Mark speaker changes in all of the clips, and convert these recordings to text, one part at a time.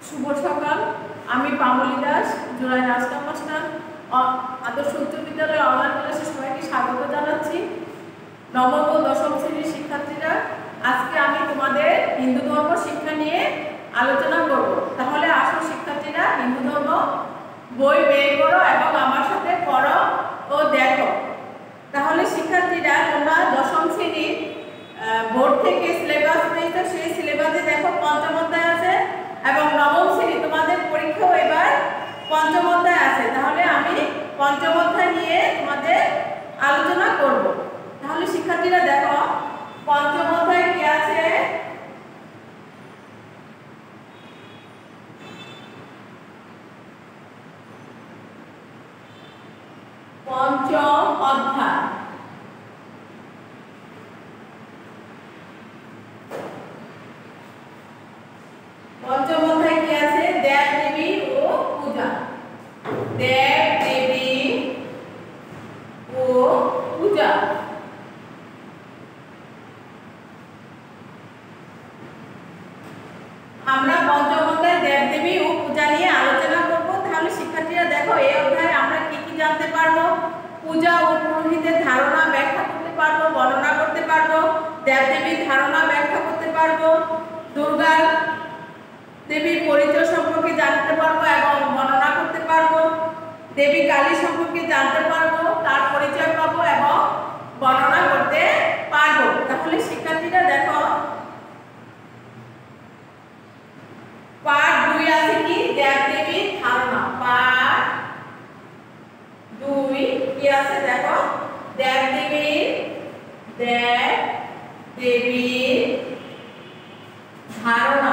Speaker 1: শুভ সকাল। আমি পামলি দাস, জোড়াই রাজকাম মাস্টার আদর্শ উচ্চ বিদ্যালয় অনলাইন ক্লাসে সবাইকে স্বাগত জানাচ্ছি। নবম ও দশম শ্রেণীর শিক্ষার্থীরা, আজকে আমি তোমাদের হিন্দু ধর্ম শিক্ষা নিয়ে আলোচনা করব। তাহলে আসো শিক্ষার্থীরা, হিন্দু ধর্ম বই বের করো এবং আমার সাথে পড়ো ও দেখো। তাহলে শিক্ষার্থীরা, তোমরা দশম শ্রেণীর বোর্ড থেকে সিলেবাস পেয়েছো, সেই সিলেবাসে দেখো পঞ্চম অধ্যায় আছে এবং নবম শ্রেণী তোমাদের পরীক্ষাও এবার পঞ্চম অধ্যায় আছে। তাহলে আমি পঞ্চম অধ্যায় নিয়ে তোমাদের আলোচনা করব। তাহলে শিক্ষার্থীরা দেখো পঞ্চম অধ্যায় কি আছে। পঞ্চম অধ্যায় কি আছে? দেব দেবী ও পূজা। দেব দেবী ও পূজা। আমরা পঞ্চম অধ্যায় দেব দেবী ও পূজা নিয়ে আলোচনা করব। তাহলে শিক্ষার্থীরা দেখো, এই অধ্যায়ে আমরা কি কি জানতে পারবো? পূজা ও পুরোহিতের ধারণা ব্যাখ্যা করতে পারবো, বর্ণনা করতে পারবো। দেব দেবীর ধারণা ব্যাখ্যা করতে পারবো। দুর্গা দেবীর পরিচয় সম্পর্কে জানতে পারবো এবং বর্ণনা করতে পারবো। দেবী কালী সম্পর্কে জানতে পারবো, তার পরিচয় পাবো এবং বর্ণনা করতে পারবো। তাহলে শিক্ষার্থীরা দেখো, পার্ট 2 আছে কি? দেব দেবীর ধারণা। পার্ট 2 কি আছে দেখো? দেব দেবীর ধারণা।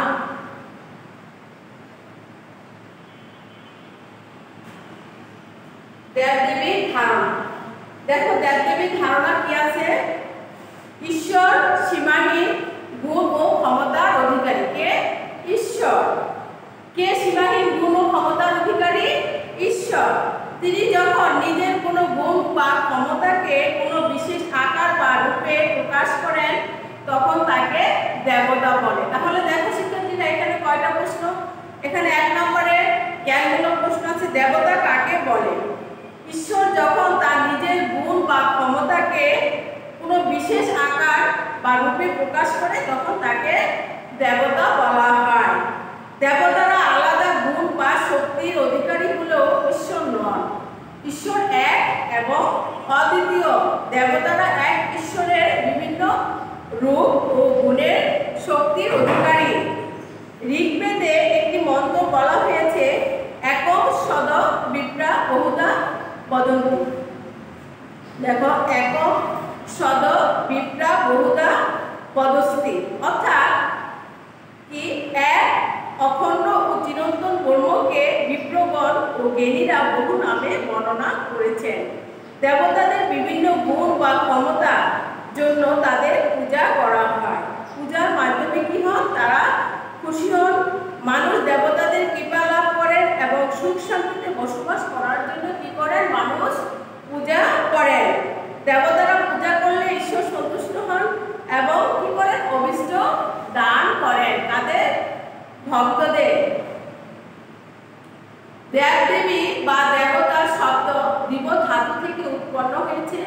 Speaker 1: দেবদেবীর ধারণা দেখো, দেবদেবীর ধারণা কি আছে? ঈশ্বর সীমাহীন গুণ ও ক্ষমতার অধিকারী। কে? ঈশ্বর। কে সীমাহীন গুণ ও ক্ষমতার অধিকারী? ঈশ্বর। তিনি যখন নিজের কোনো গুণ বা ক্ষমতাকে কোনো বিশেষ আকার বা রূপে প্রকাশ করেন, তখন তাকে দেবতা বলে। তাহলে দেখো শিক্ষার্থীরা, এখানে কয়টা প্রশ্ন? এখানে 1 নম্বরে জ্ঞানমূলক প্রশ্ন আছে, দেবতা কাকে বলে? ঈশ্বর যখন তার নিজের গুণ বা ক্ষমতাকে কোনো বিশেষ আকার বা রূপে প্রকাশ করে, তখন তাকে দেবতা বলা হয়। দেবতারা আলাদা গুণ বা শক্তির অধিকারী হলেও ঈশ্বর নন। ঈশ্বর এক এবং অদ্বিতীয়। দেবতারা এক ঈশ্বরের বিভিন্ন রূপ ও গুণের শক্তির অধিকারী। ঋগ্বেদে একটি মন্ত্র বলা হয়েছে, একং সদ বিপ্রা বহুধা বদন্তি। দেখো, একং সদ বিপ্রা বহুধা বদস্তি, অর্থাৎ কি? এক অখণ্ড ও চিরন্তন ব্রহ্মকে বিপ্রগণ ও জ্ঞানীরা বহু নামে বর্ণনা করেছেন। দেবতাদের বিভিন্ন গুণ বা ক্ষমতার জন্য তাদের পূজা করা হয়। পূজার মাধ্যমে কি হন? তারা খুশি হন। মানুষ দেবতাদের কৃপা লাভ করেন এবং সুখ শান্তিতে বসবাস করার জন্য কি করেন? মানুষ পূজা করেন। দেবতারা পূজা করলে ঈশ্বর সন্তুষ্ট হন এবং কি করেন? অভীষ্ট দান করেন তাদের ভক্তদের। দেবদেবী বা দেবতার শব্দ দিব ধাতু থেকে উৎপন্ন হয়েছে,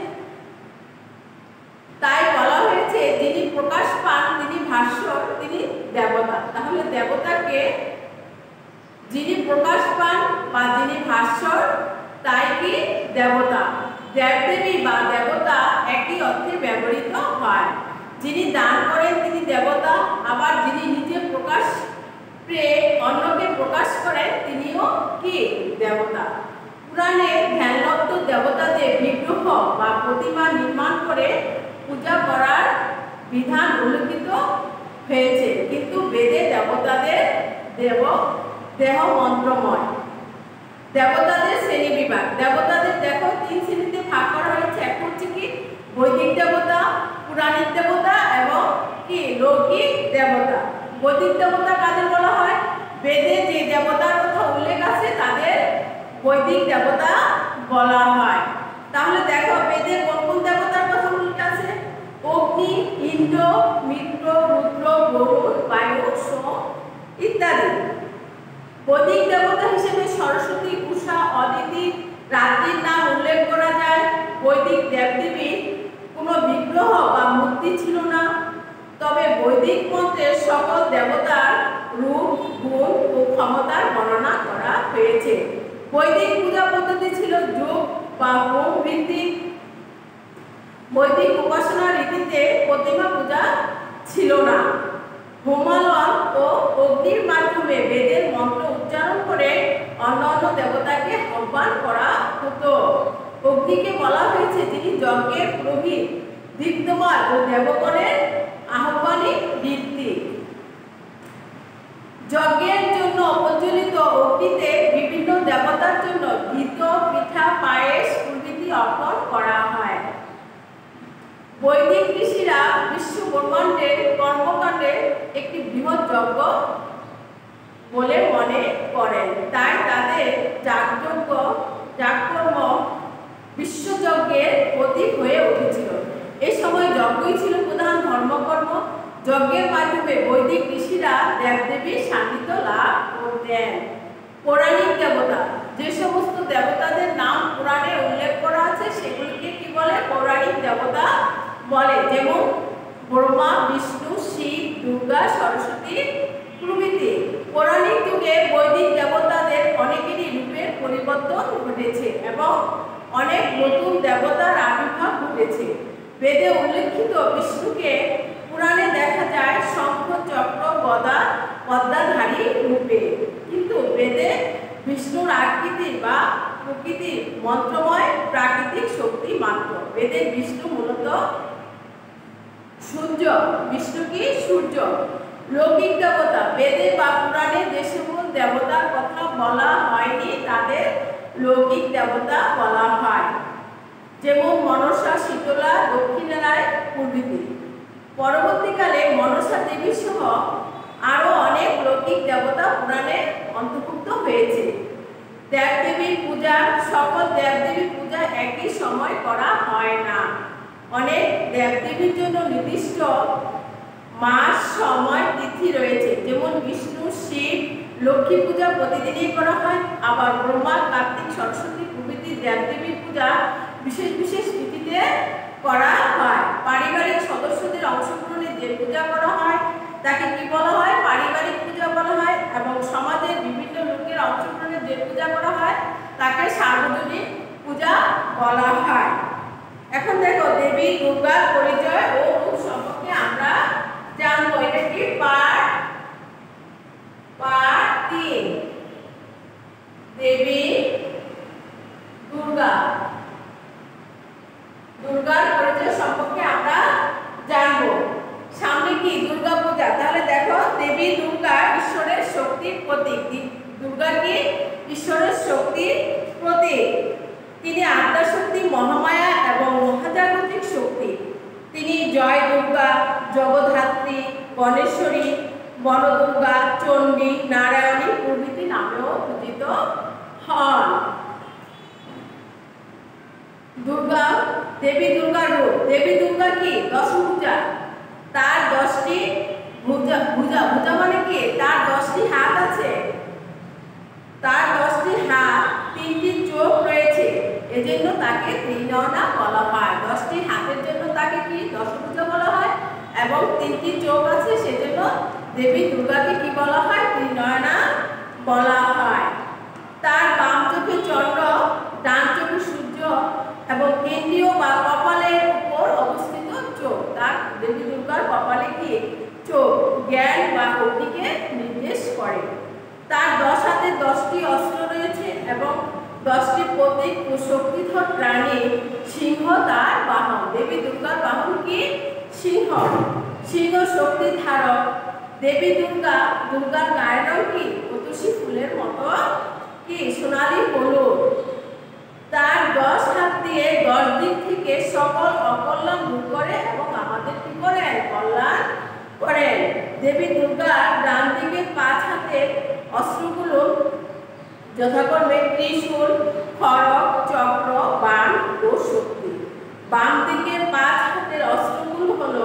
Speaker 1: তাই বলা হয়েছে যিনি প্রকাশ পান তিনি ভাস্বর, তিনি দেবতা। তাহলে দেবতাকে যিনি প্রকাশ পান বা যিনি ভাস্বর, তাই কি দেবতা। দেবদেবী বা দেবতা একই অর্থে ব্যবহৃত হয়। যিনি দান করেন তিনি দেবতা, আবার যিনি নিজে প্রকাশ পেয়ে অন্যকে প্রকাশ করেন তিনিও কি দেবতা। পুরাণে ধ্যানলব্ধ দেবতাদের বিগ্রহ বা প্রতিমা নির্মাণ করে পূজা করার বিধান উল্লেখিত হয়েছে, কিন্তু বেদে দেবতাদের দেহ মন্ত্রময়। দেবতাদের শ্রেণী বিভাগ। দেবতাদের দেখো 3 শ্রেণীতে ভাগ করা হয়েছে। এক হচ্ছে কি? বৈদিক দেবতা, পুরাণিক দেবতা এবং কি লৌকিক দেবতা। বৈদিক দেবতা কাদের বলা হয়? বেদে যে দেবতার কথা উল্লেখ আছে তাদের বৈদিক দেবতা বলা হয়। তাহলে দেখো, বেদে কোন কোন দেবতার কথা উল্লেখ আছে? অগ্নি, ইন্দ্র, মিত্র, রুদ্র, বরুণ, বায়ু, সোম ইত্যাদি। বৈদিক দেবতা হিসেবে সরস্বতী, উষা, অদিতি, রাত্রির নাম উল্লেখ করা যায়। বৈদিক দেবদেবীর কোনো বিগ্রহ বা মূর্তি ছিল না, তবে বৈদিক মন্ত্রে সকল দেবতার রূপ, গুণ ও ক্ষমতার বর্ণনা করা হয়েছে। বৈদিক পূজা পদ্ধতি ছিল যোগ বা হোম ভিত্তিক। বৈদিক উপাসনা রীতিতে প্রতিমা পূজা ছিল না। হোমালন ও অগ্নির মাধ্যমে বেদের মন্ত্র উচ্চারণ করে অন্যান্য দেবতাকে আহ্বান করা হতো। অগ্নিকে বলা হয়েছে যিনি যজ্ঞের পুরোহিত, দীপ্তমান ও দেবগণের আহ্বানিক বৃত্তি। যজ্ঞের জন্য প্রজ্বলিত অগ্নিতে বিভিন্ন দেবতার জন্য ঘৃত, পিঠা, পায়েস প্রভৃতি অর্পণ করা হয়। বৈদিক ঋষিরা বিশ্ব ব্রহ্মাণ্ডের কর্মকাণ্ডে একটি বৃহৎ যজ্ঞ বলে মনে করেন, তাই তাদের যাগকর্ম বিশ্বযজ্ঞের প্রতীক হয়ে উঠেছিল। এ সময় যজ্ঞই ছিল প্রধান ধর্মকর্ম। যজ্ঞের মাধ্যমে বৈদিক ঋষিরা দেবদেবীর সান্নিধ্য লাভ করতেন। পৌরাণিক দেবতা, যে সমস্ত দেবতাদের নাম পুরাণে উল্লেখ করা আছে সেগুলিকে কি বলে? পৌরাণিক দেবতা বলে। যেমন ব্রহ্মা, বিষ্ণু, শিব, দুর্গা, সরস্বতী প্রভৃতি। পৌরাণিক যুগে বৈদিক দেবতাদের অনেকেরই রূপের পরিবর্তন ঘটেছে এবং অনেক নতুন দেবতার আবির্ভাব ঘটেছে। বেদে উল্লেখিত বিষ্ণুকে পুরাণে দেখা যায় শঙ্খ, চক্র, গদা, পদ্মাধারী রূপে, কিন্তু বেদে বিষ্ণুর আকৃতি বা প্রকৃতি মন্ত্রময় প্রাকৃতিক শক্তি মাত্র। বেদে বিষ্ণু মূলত সূর্য। বিষ্ণু কি? সূর্য। লৌকিক দেবতা, বেদে বা পুরাণে যে সকল দেবতার কথা বলা হয়নি তাদের লৌকিক দেবতা বলা হয়, যেমন মনসা, শীতলা, দক্ষিণারায় প্রভৃতি। পরবর্তীকালে মনসা দেবী সহ আরো অনেক লৌকিক দেবতা পুরাণে অন্তর্ভুক্ত হয়েছে। দেবদেবীর পূজা, সকল দেবদেবীর পূজা একই সময় করা হয় না। অনেক দেবদেবীর জন্য নির্দিষ্ট মাস, সময়, তিথি রয়েছে। যেমন বিষ্ণু, শিব, লক্ষ্মী পূজা প্রতিদিনই করা হয়। আবার ব্রহ্মা, কার্তিক, সরস্বতী প্রভৃতি দেবদেবীর পূজা বিশেষ বিশেষ তিথিতে করা হয়। পারিবারিক সদস্যদের অংশগ্রহণে যে পূজা করা হয় তাকে কি বলা হয়? পারিবারিক পূজা বলা হয়। এবং সমাজের বিভিন্ন লোকের অংশগ্রহণে যে পূজা করা হয় তাকে সার্বজনীন পূজা বলা হয়। এখন দেখো দেবী দুর্গার পরিচয় ও রূপ সম্পর্কে আমরা জানবো। এটা কি পার্ট 3। দেবী দুর্গা, দুর্গার পরিচয় সম্পর্কে আমরা জানবো। সামনে কি? দুর্গা পূজা। তাহলে দেখো দেবী দুর্গা ঈশ্বরের শক্তির প্রতীক। দুর্গা কি? ঈশ্বরের শক্তির প্রতীক। তিনি আদ্যা শক্তি, মহামায়া এবং মহাজাগতিক শক্তি। তিনি জয় দুর্গা, জগদ্ধাত্রী, গণেশ্বরী, বনদুর্গা, চণ্ডী, নারায়ণী প্রভৃতি নামেও পূজিত হন। দুর্গা, দেবী দুর্গার রূপ। দেবী দুর্গা কি? দশভুজা। তার 10টি ভুজা। ভুজা মানে কি? তার 10টি হাত আছে। তার 10টি হাত, 3টি চোখ রয়েছে, এজন্য তাকে ত্রিনয়না বলা হয়। 10টি হাতের জন্য তাকে কি? দশভুজা বলা হয়। এবং 3টি চোখ আছে, সেজন্য দেবী দুর্গাকে কি বলা হয়? ত্রিনয়না বলা হয়। তার বাম চোখে চন্দ্র, ডান চোখে সূর্য এবং কেন্দ্রীয় বা কপালের উপর অবস্থিত চোখ। তার দেবী দুর্গার কপালে কি? চোখ জ্ঞান বা অগ্নিকে নির্দেশ করে। তার 10 হাতে 10টি অস্ত্র রয়েছে এবং 10টি প্রতীক ও শক্তিধর প্রাণী। সিংহ তার বাহন। দেবী দুর্গার বাহন কি? সিংহ। সিংহ শক্তির ধারক। দেবী দুর্গার গায়ের রং কি? কতুসী ফুলের মতো কি? সোনালী হলুদ। তার 10 হাত দিয়ে 10 দিক থেকে সকল অকল্যাণ দূর করে এবং আমাদের কি করেন? কল্যাণ করেন। দেবী দুর্গার ডান দিকে 5 হাতের অস্ত্রগুলো যথাক্রমে ত্রিশূল, খড়গ, চক্র, বাণ ও শক্তি। বাম দিকে 5 হাতের অস্ত্রগুলো হলো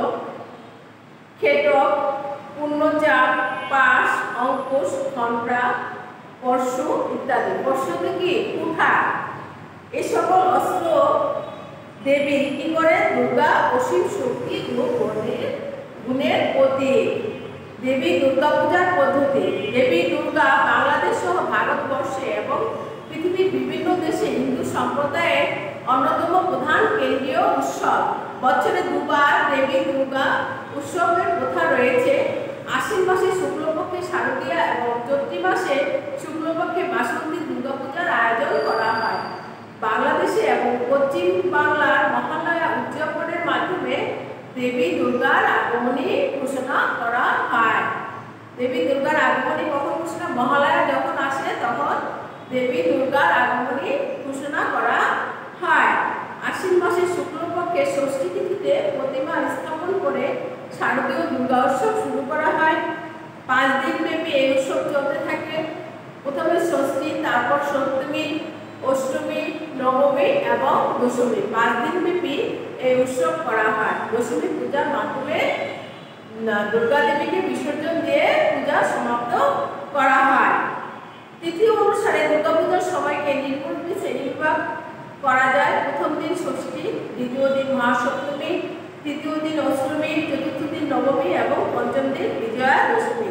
Speaker 1: খেটক, পূর্ণচাপ, পাশ, অঙ্কুশ, ঘণ্টা পরশু ইত্যাদি। পরশুতে কি কুঠার। এই সকল অস্ত্র দেবী কি করে দুর্গা অসীম শক্তি ও গুণের প্রতীক। দেবী দুর্গা পূজার পদ্ধতি। দেবী দুর্গা বাংলাদেশ সহ ভারতবর্ষে এবং পৃথিবীর বিভিন্ন দেশে হিন্দু সম্প্রদায়ের অন্যতম প্রধান কেন্দ্রীয় উৎসব। বছরে দুবার দেবী দুর্গা উৎসবের প্রথা রয়েছে। আশ্বিন মাসে শুক্লপক্ষে শারদীয়া এবং চৈত্র মাসে শুক্লপক্ষে বাসন্তী দুর্গাপূজার আয়োজন করা হয়। বাংলাদেশে এবং পশ্চিম বাংলার মহালয়া উদযাপনের মাধ্যমে দেবী দুর্গার আগমনী ঘোষণা করা হয়। দেবী দুর্গার আগমনী কখন ঘোষণা? মহালয়া যখন আসে তখন দেবী দুর্গার আগমনী ঘোষণা করা হয়। আশ্বিন মাসে শুক্লপক্ষে ষষ্ঠী তিথিতে প্রতিমা স্থাপন করে শারদীয় দুর্গা উৎসব শুরু করা হয়। 5 দিন ব্যাপী এই উৎসব চলতে থাকে। প্রথমে ষষ্ঠী, তারপর সপ্তমী, অষ্টমী, নবমী এবং দশমী। 5 দিন ব্যাপী এই উৎসব করা হয়। দশমী পূজার মাধ্যমে দুর্গা দেবীকে বিসর্জন দিয়ে পূজা সমাপ্ত করা হয়। তিথি অনুসারে দুর্গা পূজার সময়কে নির্মূল শ্রেণীবিভাগ করা যায়। প্রথম দিন ষষ্ঠী, দ্বিতীয় দিন মহাসপ্তমী, তৃতীয় দিন অষ্টমী, চতুর্থ দিন নবমী এবং পঞ্চম দিন বিজয়া দশমী।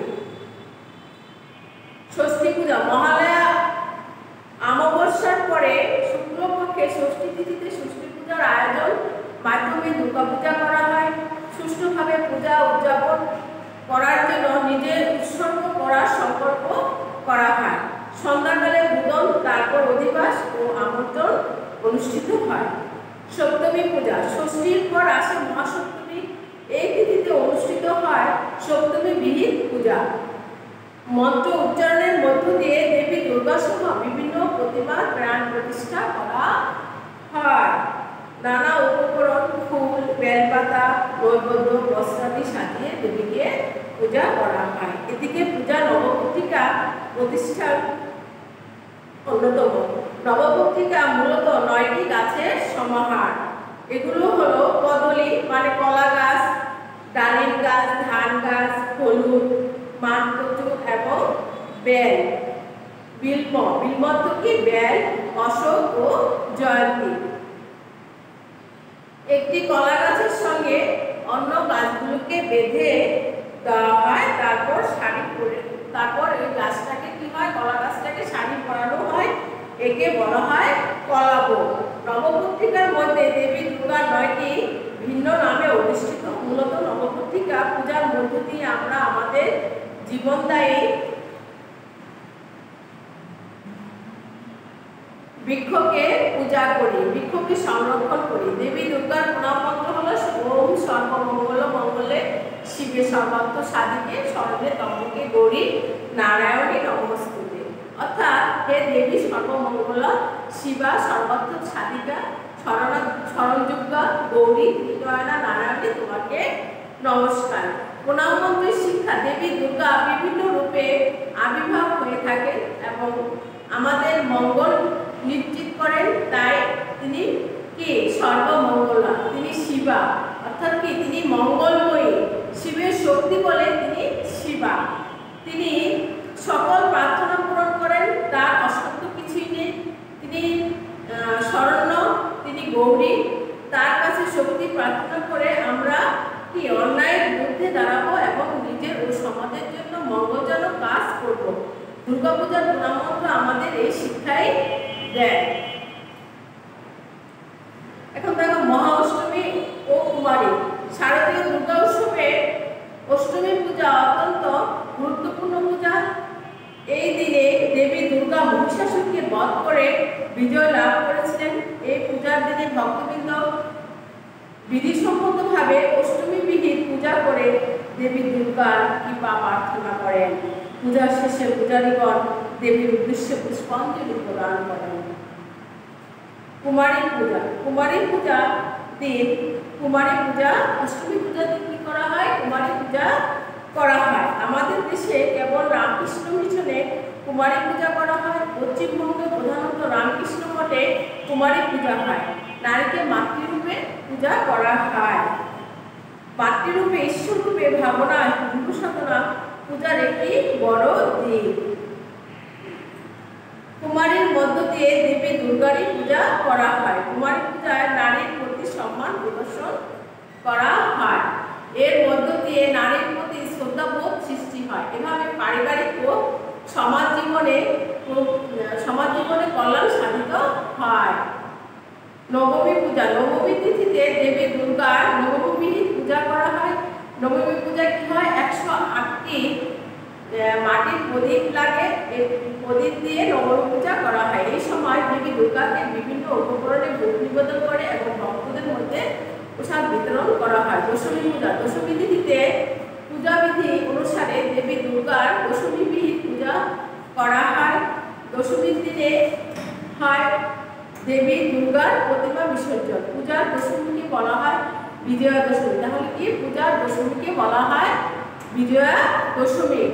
Speaker 1: ষষ্ঠী পূজা। মহালয়া অমাবস্যার পরে শুক্লপক্ষে ষষ্ঠী তিথিতে ষষ্ঠী পূজার আয়োজন মাধ্যমে দুর্গা পূজা করা হয়। সুষ্ঠুভাবে পূজা উদযাপন করার জন্য নিজের উৎসর্গ করার সংকল্প করা হয়। সন্ধ্যাকালে বুদন, তারপর অধিবাস ও আমন্ত্রণ অনুষ্ঠিত হয়। সপ্তমী পূজা। ষষ্ঠীর পর আসে মহাসপ্তমী। এই তিথিতে অনুষ্ঠিত হয় সপ্তমী বিহিত পূজা। মন্ত্র উচ্চারণের মধ্য দিয়ে দেবী দুর্গা সহ বিভিন্ন প্রতিমার প্রাণ প্রতিষ্ঠা করা হয়। নানা উপকরণ, ফুল, বেলপাতা, নৈবেদ্য, বস্ত্রাদি সাজিয়ে দেবীকে পূজা করা হয়। এদিকে পূজা নবপত্রিকা প্রতিষ্ঠার অন্যতম। নবপত্রিকা মূলত 9টি গাছের সমাহার। এগুলো হলো কদলী মানে কলা গাছ, ডালিম গাছ, ধান গাছ, হলুদ, মানকচু এবং বেল। বিল্ব। বিল্বত্ব কি? বেল, অশোক ও জয়ন্তী। একটি কলা গাছের সঙ্গে অন্য গাছগুলোকে বেঁধে দেওয়া হয়, তারপর শাড়ি পরে, তারপর এই গাছটাকে কি হয়? কলা গাছটাকে শাড়ি পরানো হয়। একে বলা হয় কলাভোগ। নবপত্রিকার মধ্যে দেবী দুর্গার 9টি ভিন্ন নামে অধিষ্ঠিত। মূলত নবপত্রিকা পূজার মধ্য দিয়ে আমরা আমাদের জীবনদায়ী বৃক্ষকে পূজা করি, বৃক্ষকে সংরক্ষণ করি। দেবী দুর্গার প্রণাম মন্ত্র হলো ওম সর্বমঙ্গল মঙ্গলে শিবে সর্বার্থ সাধিকে শরণে ত্র্যম্বকে গৌরী নারায়ণী নমস্তুতে। অর্থাৎ হে দেবী সর্বমঙ্গলা শিবা সর্বার্থ সাধিকা শরণযোগ্যা গৌরী ত্রিনয়না নারায়ণী, তোমাকে নমস্কার। প্রণাম মন্ত্রের শিক্ষা। দেবী দুর্গা বিভিন্ন রূপে আবির্ভাব হয়ে থাকেন এবং আমাদের মঙ্গল নিশ্চিত করেন। তাই তিনি কি? সর্বমঙ্গলা। তিনি শিবা, অর্থাৎ কি? তিনি মঙ্গলময়ী। শিবের শক্তি বলে তিনি শিবা। তিনি সকল প্রার্থনা পূরণ করেন, তার অসত্য কিছুই নেই। তিনি শরণ্য, তিনি গৌরী। তার কাছে শক্তি প্রার্থনা করে আমরা কি? অন্যায়ের বিরুদ্ধে দাঁড়াবো এবং নিজের ও সমাজের জন্য মঙ্গলজনক কাজ করব। দুর্গাপূজার প্রণাম মন্ত্র আমাদের এই শিক্ষাই দেয়। এখন দেখো মহা অষ্টমী ও কুমারী। শারদীয় দুর্গা উৎসবে অষ্টমী পূজা অত্যন্ত গুরুত্বপূর্ণ পূজা। এই দিনে দেবী দুর্গা মহিষাসুরকে বধ করে বিজয় লাভ করেছিলেন। এই পূজার দিনে ভক্তবৃন্দ বিধিসম্মতভাবে অষ্টমী বিহিত পূজা করে দেবী দুর্গার কৃপা প্রার্থনা করেন। পূজার শেষে পূজারীগণ দেবীর উদ্দেশ্যে পুষ্পাঞ্জলি প্রদান করেন। কুমারী পূজা। কুমারী পূজা দিন কুমারী পূজা, অষ্টমী পূজা দিন কি করা হয়? কুমারী পূজা করা হয়। আমাদের দেশে কেবল রামকৃষ্ণ মিশনে কুমারী পূজা করা হয়। পশ্চিমবঙ্গে প্রধানত রামকৃষ্ণ মঠে কুমারী পূজা হয়। নারীকে মাতৃরূপে পূজা করা হয়। মাতৃরূপে ঈশ্বররূপে ভাবনা হিন্দু সাধনা পূজার একটি বড় দিক। দুর্গারই পূজা করা হয়। কুমারী পূজায় নারীর প্রতি সম্মান প্রদর্শন করা হয়। এর মধ্য দিয়ে নারীর প্রতি শ্রদ্ধাবোধ সৃষ্টি হয়। এভাবে পারিবারিক ও সমাজ জীবনে কল্যাণ সাধিত হয়। নবমী পূজা। নবমী তিথিতে দেবী দুর্গার নবমী পূজা করা হয়। নবমী পূজা কি হয়? 108টি মাটির প্রদীপ লাগে। এই প্রদীপ দিয়ে নবমী পূজা করা হয়। এই সময় দেবী দুর্গাকে বিভিন্ন উপকরণে ভোগ নিবেদন করে এবং ভক্তদের মধ্যে প্রসাদ বিতরণ করা হয়। দশমী পূজা। দশমী তিথিতে পূজাবিধি অনুসারে দেবী দুর্গার দশমী বিহিত পূজা করা হয়। দশমীর দিনে হয় দেবী দুর্গার প্রতিমা বিসর্জন। পূজার দশমীকে বলা হয় বিজয়া দশমী। তাহলে কি পূজার দশমীকে বলা হয় বিজয়া দশমী।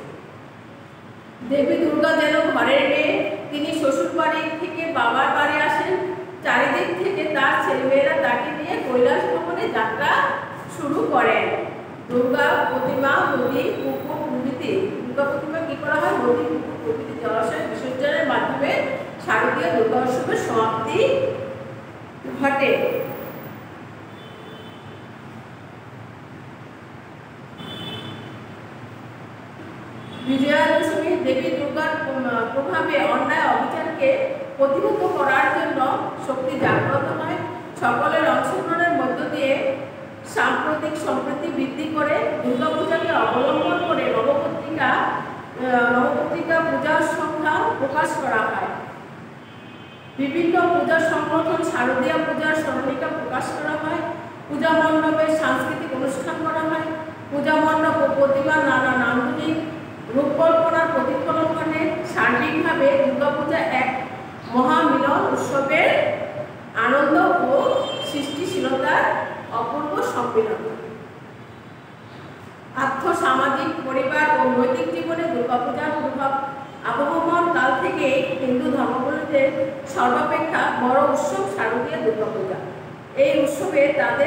Speaker 1: দেবী দুর্গা যেন ঘরের মেয়ে, তিনি শ্বশুর বাড়ি থেকে বাবার বাড়ি আসেন। চারিদিক থেকে তার ছেলেমেয়েরা তাকে নিয়ে কৈলাস ভ্রমণে যাত্রা শুরু করেন। দুর্গা প্রতিমা নদী, পুকুর প্রভৃতি। দুর্গা প্রতিমা কি করা হয়? নদী, পুকুর প্রভৃতি জলাশয় বিসর্জনের মাধ্যমে শারদীয় দুর্গা উৎসবের সমাপ্তি ঘটে। বিজয়া দশমী দেবী দুর্গার প্রভাবে অন্যায় অবিচারকে প্রতিহত করার জন্য শক্তি জাগ্রত হয়। সকলের অংশগ্রহণের মধ্য দিয়ে সাম্প্রতিক সম্প্রীতি বৃদ্ধি করে দুর্গা পূজাকে অবলম্বন করে নবপত্রিকা পূজার সংখ্যা প্রকাশ করা হয়। বিভিন্ন পূজা সংগঠন শারদীয় পূজার স্মরণিকা প্রকাশ করা হয়। পূজা মণ্ডপে সাংস্কৃতিক অনুষ্ঠান করা হয়। পূজা মণ্ডপ ও প্রতিমা নানা নান্দনিক রূপকল্পনার প্রতিফলন ঘটে। সার্বিকভাবে দুর্গাপূজা এক মহামিলন উৎসবের আনন্দ ও সৃষ্টিশীলতার অপূর্ব সম্মিলন। আর্থ-সামাজিক, পরিবার ও নৈতিক জীবনে দুর্গাপূজার প্রভাব আবহমান কাল থেকে হিন্দু ধর্মাবলম্বীতে সর্বাপেক্ষা বড় উৎসব শারদীয় দুর্গাপূজা। এই উৎসব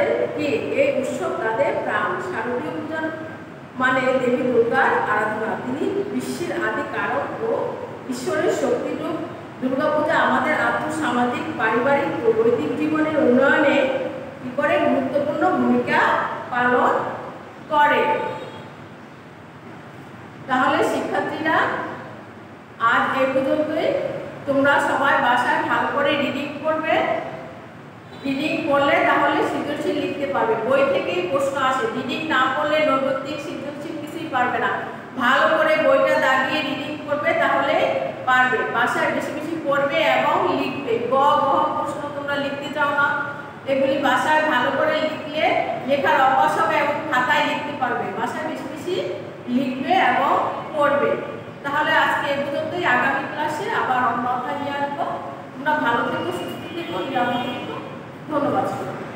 Speaker 1: তাদের প্রাণ। শারদীয় পূজার মানে দেবী দুর্গার আরাধনা। তিনি বিশ্বের আদি কারক ও ঈশ্বরের শক্তিরূপ। দুর্গাপূজা আমাদের আর্থ-সামাজিক, পারিবারিক ও নৈতিক জীবনের উন্নয়নে কি করে গুরুত্বপূর্ণ ভূমিকা পালন করে। তাহলে শিক্ষার্থীরা আজ এই পর্যন্তই। তোমরা সবাই বাসায় ভালো করে রিডিং করবে। রিডিং করলে তাহলে সৃজনশীল লিখতে পারবে। বই থেকেই প্রশ্ন আসে। রিডিং না করলে নৈর্ব্যক্তিক সৃজনশীল কিছুই পারবে না। ভালো করে বইটা দাগিয়ে রিডিং করবে, তাহলে পারবে। বাসায় বেশি বেশি পড়বে এবং লিখবে। গ ঘ প্রশ্ন তোমরা লিখতে চাও না, এগুলি বাসায় ভালো করে লিখলে লেখার অভ্যাস হবে এবং খাতায় লিখতে পারবে। বাসায় বেশি বেশি লিখবে এবং পড়বে। তাহলে আজকে এই পর্যন্তই। আগামী ক্লাসে আবার অন্য অধ্যায় নিয়ে আসবো। তোমরা ভালো থেকো, সুস্থ থেকো, নিরাপদ থেকো। ধন্যবাদ।